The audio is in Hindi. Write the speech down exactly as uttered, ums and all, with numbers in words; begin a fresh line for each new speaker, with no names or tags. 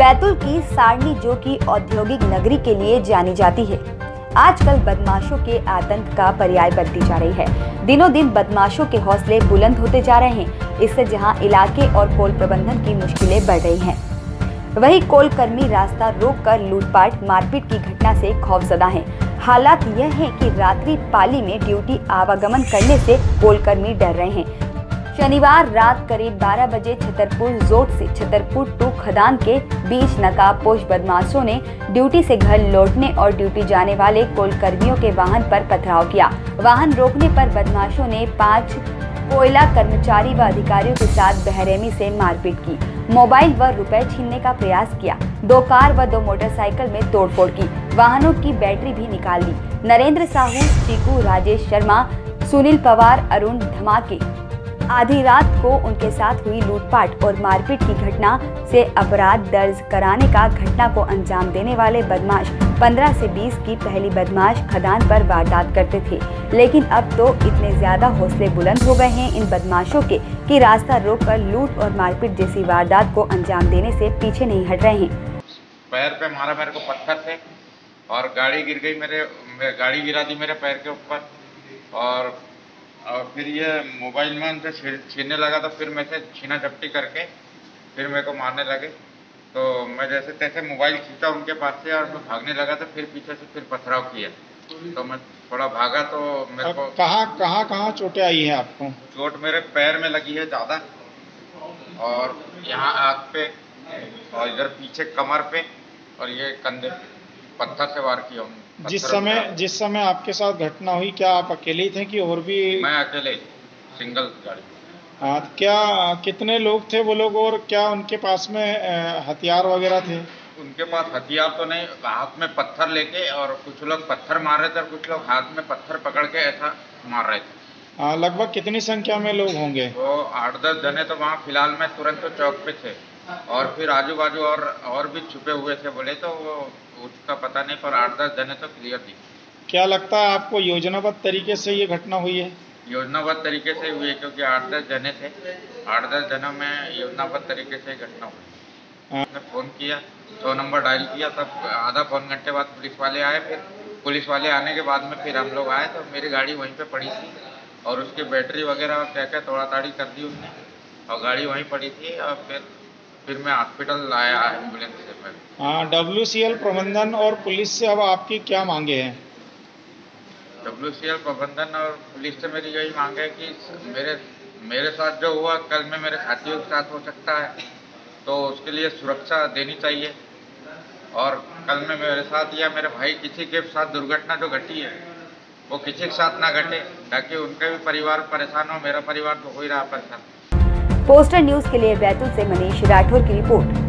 बैतूल की सारणी, जो कि औद्योगिक नगरी के लिए जानी जाती है, आजकल बदमाशों के आतंक का पर्याय बनती जा रही है। दिनों दिन बदमाशों के हौसले बुलंद होते जा रहे हैं। इससे जहां इलाके और कोल प्रबंधन की मुश्किलें बढ़ रही हैं, वहीं कोल कर्मी रास्ता रोककर लूटपाट मारपीट की घटना से खौफजदा हैं। हालात यह है कि रात्रि पाली में ड्यूटी आवागमन करने से कोल कर्मी डर रहे हैं। शनिवार रात करीब बारह बजे छतरपुर जोट से छतरपुर टू खदान के बीच नकाबपोश बदमाशों ने ड्यूटी से घर लौटने और ड्यूटी जाने वाले कोल कर्मियों के वाहन पर पथराव किया। वाहन रोकने पर बदमाशों ने पांच कोयला कर्मचारी व अधिकारियों के साथ बेरहमी से मारपीट की, मोबाइल व रुपए छीनने का प्रयास किया, दो कार व दो मोटरसाइकिल में तोड़फोड़ की, वाहनों की बैटरी भी निकाल ली। नरेंद्र साहू, चीकू, राजेश शर्मा, सुनील पवार, अरुण धमाके आधी रात को उनके साथ हुई लूटपाट और मारपीट की घटना से अपराध दर्ज कराने का घटना को अंजाम देने वाले बदमाश पंद्रह से बीस की पहली बदमाश खदान पर वारदात करते थे, लेकिन अब तो इतने ज्यादा हौसले बुलंद हो गए हैं इन बदमाशों के कि रास्ता रोककर लूट और मारपीट जैसी वारदात को अंजाम देने से पीछे नहीं हट रहे हैं।
पैर पे मारा मेरे को पत्थर से और गाड़ी गिर गई, मेरे गाड़ी गिरा दी मेरे पैर के ऊपर और और फिर ये मोबाइल में उनसे छीनने लगा, तो फिर मैं से छीना झपटी करके फिर मेरे को मारने लगे। तो मैं जैसे तैसे मोबाइल खींचा उनके पास से और मैं भागने लगा, तो फिर पीछे से फिर पथराव किया। तो मैं थोड़ा भागा तो मेरे को
कहाँ कहाँ कहाँ चोटें आई है आपको?
चोट मेरे पैर में लगी है ज़्यादा और यहाँ आँख पे और इधर पीछे कमर पे और ये कंधे पत्थर से वार किया।
जिस समय जिस समय आपके साथ घटना हुई, क्या आप अकेले ही थे कि और भी?
मैं अकेले, सिंगल गाड़ी।
हाँ, क्या कितने लोग थे वो लोग और क्या उनके पास में हथियार वगैरह थे?
उनके पास हथियार तो नहीं, हाथ में पत्थर लेके और कुछ लोग पत्थर मार रहे थे और कुछ लोग हाथ में पत्थर पकड़ के ऐसा मार रहे थे।
हाँ, लगभग कितनी संख्या में लोग होंगे?
वो आठ दस जने तो वहाँ फिलहाल में तुरंत तो चौक पे थे और फिर आजू बाजू और और भी छुपे हुए थे, बोले तो वो उसका पता नहीं, पर आठ दस जने तो क्लियर थी।
क्या लगता है आपको योजनाबद्ध तरीके से ये घटना हुई है?
योजनाबद्ध तरीके से हुई है, क्योंकि आठ दस जने थे, आठ दस जनों में योजनाबद्ध तरीके से घटना हुई। मैंने फोन किया, सौ नंबर डायल किया, तब आधा पौन घंटे बाद पुलिस वाले आए। फिर पुलिस वाले आने के बाद में फिर हम लोग आए तो मेरी गाड़ी वहीं पे पड़ी थी और उसकी बैटरी वगैरह और क्या क्या तोड़ा ताड़ी कर दी उसने और गाड़ी वहीं पड़ी थी और फिर फिर मैं हॉस्पिटल लाया एम्बुलेंस से। मैं
हाँ, डब्ल्यू सी एल प्रबंधन और पुलिस से अब आपकी क्या मांगे हैं?
डब्ल्यू सी एल प्रबंधन और पुलिस से मेरी यही मांग है कि मेरे मेरे साथ जो हुआ कल में मेरे साथियों के साथ हो सकता है, तो उसके लिए सुरक्षा देनी चाहिए। और कल में मेरे साथ या मेरे भाई किसी के साथ दुर्घटना जो घटी है वो किसी के साथ ना घटे, ताकि उनका भी परिवार परेशान हो, मेरा परिवार तो हो ही रहा परेशान।
पोस्टर न्यूज के लिए बैतूल से मनीष राठौर की रिपोर्ट।